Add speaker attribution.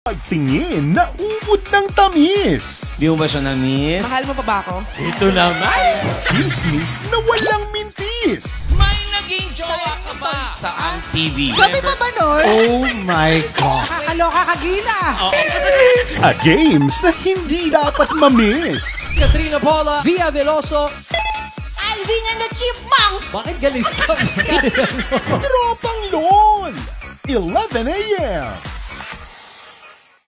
Speaker 1: Pagtingin na umod ng tamis.
Speaker 2: Di mo ba siya na-miss?
Speaker 3: Mahal mo pa ba ako?
Speaker 2: Ito naman!
Speaker 1: Chismis na walang mintis.
Speaker 2: May naging jowa ka ba? Saan TV?
Speaker 3: Kami pa ba nun?
Speaker 1: Oh my God!
Speaker 3: Kakaloka ka, Gila!
Speaker 1: At games na hindi dapat mamiss.
Speaker 4: Katrina Paula, Via Veloso.
Speaker 3: Alvin and the Chipmunks!
Speaker 4: Bakit galing ka?
Speaker 1: Tropang LOL! 11 a.m.